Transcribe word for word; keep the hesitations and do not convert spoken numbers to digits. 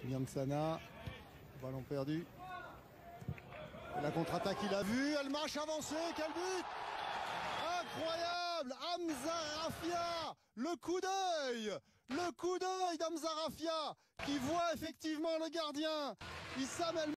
Niansana, ballon perdu. Et la contre-attaque, il a vu, El Mach avancé, quel but! Incroyable! Hamza Rafia! Le coup d'œil! Le coup d'œil d'Hamza Rafia qui voit effectivement le gardien. Issam El